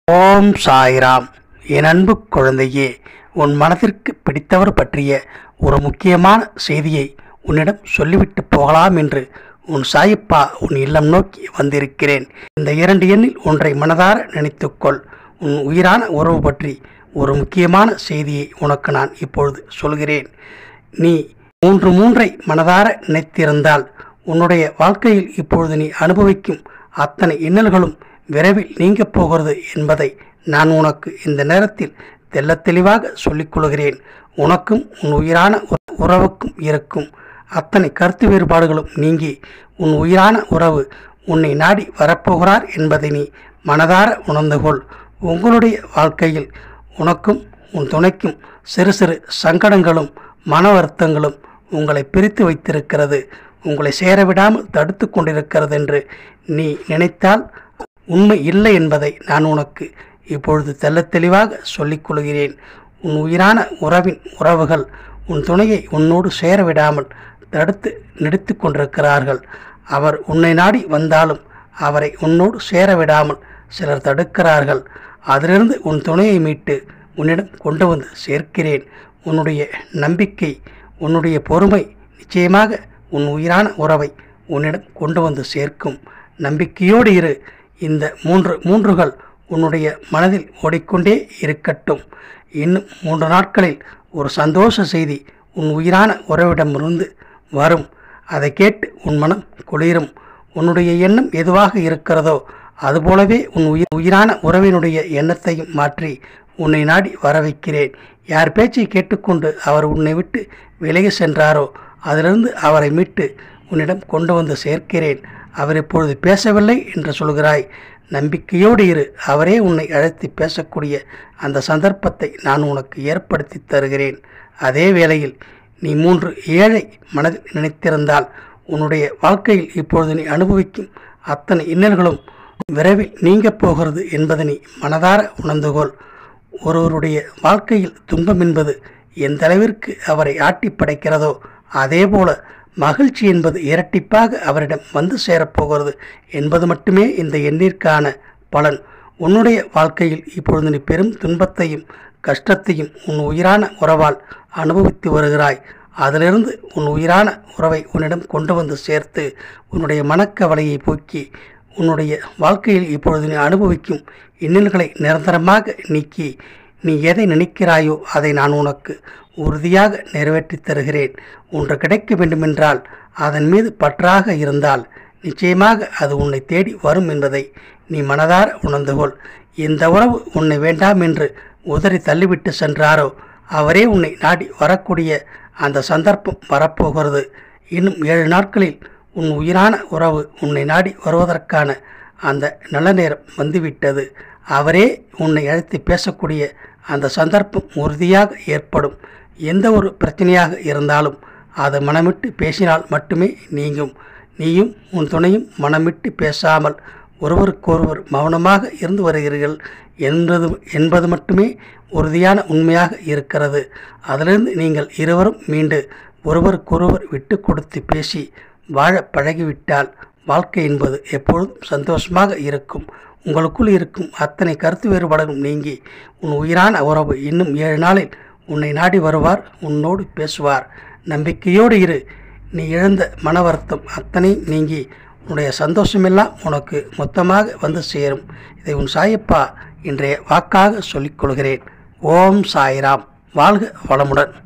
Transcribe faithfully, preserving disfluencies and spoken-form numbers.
ஓம் சாய்ராம். என் அன்பு குழந்தையே, உன் மனதிற்கு பிடித்தவர் பற்றிய ஒரு முக்கியமான செய்தியை உன்னிடம் சொல்லிவிட்டு போகலாம் என்று உன் சாயப்பா உன் இல்லம் நோக்கி வந்திருக்கிறேன். இந்த இரண்டு எண்ணில் ஒன்றை மனதார நினைத்துக்கொள். உன் உயிரான உறவு பற்றி ஒரு முக்கியமான செய்தியை உனக்கு நான் இப்பொழுது சொல்கிறேன். நீ மூன்று மூன்றை மனதார நினைத்திருந்தால் உன்னுடைய வாழ்க்கையில் இப்பொழுது நீ அனுபவிக்கும் அத்தனை இன்னல்களும் விரைவில் நீங்கப் போகிறது என்பதை நான் உனக்கு இந்த நேரத்தில் தெள்ளத் தெளிவாக சொல்லிக் கொள்கிறேன். உனக்கும் உன் உயிரான உறவுக்கும் இருக்கும் அத்தனை கருத்து வேறுபாடுகளும் நீங்கி உன் உயிரான உறவு உன்னை நாடி வரப்போகிறார் என்பதை நீ மனதார உணர்ந்து கொள். உங்களுடைய வாழ்க்கையில் உனக்கும் உன் துணைக்கும் சிறு சிறு சங்கடங்களும் மன வருத்தங்களும் உங்களை பிரித்து வைத்திருக்கிறது, உங்களை சேரவிடாமல் தடுத்து கொண்டிருக்கிறது என்று நீ நினைத்தால் உண்மை இல்லை என்பதை நான் உனக்கு இப்பொழுது தெள்ளத் தெளிவாக சொல்லிக் கொள்கிறேன். உன் உயிரான உறவின் உறவுகள் உன் துணையை உன்னோடு சேரவிடாமல் தடுத்து நிறுத்தி கொண்டிருக்கிறார்கள். அவர் உன்னை நாடி வந்தாலும் அவரை உன்னோடு சேரவிடாமல் சிலர் தடுக்கிறார்கள். அதிலிருந்து உன் துணையை மீட்டு உன்னிடம் கொண்டு வந்து சேர்க்கிறேன். உன்னுடைய நம்பிக்கை, உன்னுடைய பொறுமை நிச்சயமாக உன் உயிரான உறவை உன்னிடம் கொண்டு வந்து சேர்க்கும். நம்பிக்கையோடு இரு. இந்த மூன்று மூன்றுகள் உன்னுடைய மனதில் ஓடிக்கொண்டே இருக்கட்டும். இன்னும் மூன்று நாட்களில் ஒரு சந்தோஷ செய்தி உன் உயிரான உறவிடமிருந்து வரும். அதை கேட்டு உன் மனம் குளிரும். உன்னுடைய எண்ணம் எதுவாக இருக்கிறதோ அதுபோலவே உன் உயிர் உயிரான உறவினுடைய எண்ணத்தையும் மாற்றி உன்னை நாடி வர வைக்கிறேன். யார் பேச்சை கேட்டுக்கொண்டு அவர் உன்னை விட்டு விலகி சென்றாரோ அதிலிருந்து அவரை மீட்டு உன்னிடம் கொண்டு வந்து சேர்க்கிறேன். அவர் இப்பொழுது பேசவில்லை என்று சொல்கிறாய். நம்பிக்கையோடு இரு. அவரே உன்னை அழைத்து பேசக்கூடிய அந்த சந்தர்ப்பத்தை நான் உனக்கு ஏற்படுத்தி தருகிறேன். அதே வேளையில் நீ மூன்று ஏழை மனதில் நினைத்திருந்தால் உன்னுடைய வாழ்க்கையில் இப்பொழுது நீ அனுபவிக்கும் அத்தனை இன்னல்களும் விரைவில் நீங்கப் போகிறது என்பதை நீ மனதார உணர்ந்துகொள். ஒருவருடைய வாழ்க்கையில் துன்பம் என்பது எந்த அளவிற்கு அவரை ஆட்டி படைக்கிறதோ அதேபோல மகிழ்ச்சி என்பது இரட்டிப்பாக அவரிடம் வந்து சேரப்போகிறது என்பது மட்டுமே இந்த எண்ணிற்கான பலன். உன்னுடைய வாழ்க்கையில் இப்பொழுது நீ பெரும் துன்பத்தையும் கஷ்டத்தையும் உன் உயிரான உறவால் அனுபவித்து வருகிறாய். அதிலிருந்து உன் உயிரான உறவை உன்னிடம் கொண்டு வந்து சேர்த்து உன்னுடைய மனக்கவலையை போக்கி உன்னுடைய வாழ்க்கையில் இப்பொழுது நீ அனுபவிக்கும் இன்னல்களை நிரந்தரமாக நீக்கி நீ எதை நினைக்கிறாயோ அதை நான் உனக்கு உறுதியாக நிறைவேற்றி தருகிறேன். ஒன்று கிடைக்க வேண்டுமென்றால் அதன் மீது பற்றாக இருந்தால் நிச்சயமாக அது உன்னை தேடி வரும் என்பதை நீ மனதார உணர்ந்துகொள். எந்த உறவு உன்னை வேண்டாம் என்று உதறி தள்ளிவிட்டு சென்றாரோ அவரே உன்னை நாடி வரக்கூடிய அந்த சந்தர்ப்பம் வரப்போகிறது. இன்னும் ஏழு நாட்களில் உன் உயிரான உறவு உன்னை நாடி வருவதற்கான அந்த நல்ல நேரம் வந்துவிட்டது. அவரே உன்னை அழைத்து பேசக்கூடிய அந்த சந்தர்ப்பம் உறுதியாக ஏற்படும். எந்த ஒரு பிரச்சனையாக இருந்தாலும் அது மனமிட்டு பேசினால் மட்டுமே நீங்கும். நீயும் உன் துணையும் மனமிட்டு பேசாமல் ஒருவருக்கொருவர் மௌனமாக இருந்து வருகிறீர்கள் என்பது என்பது மட்டுமே உறுதியான உண்மையாக இருக்கிறது. அதிலிருந்து நீங்கள் இருவரும் மீண்டு ஒருவருக்கொருவர் விட்டு கொடுத்து பேசி வாழ பழகிவிட்டால் வாழ்க்கை என்பது எப்பொழுதும் சந்தோஷமாக இருக்கும். உங்களுக்குள் இருக்கும் அத்தனை கருத்து வேறுபாடுகளும் நீங்கி உன் உயிரான உறவு இன்னும் ஏழு நாளில் உன்னை நாடி வருவார், உன்னோடு பேசுவார். நம்பிக்கையோடு இரு. நீ இழந்த மன வருத்தம் அத்தனை நீங்கி உன்னுடைய சந்தோஷமெல்லாம் உனக்கு மொத்தமாக வந்து சேரும். இதை உன் சாயப்பா இன்றைய வாக்காக சொல்லிக் கொள்கிறேன். ஓம் சாய்ராம். வாழ்க வளமுடன்.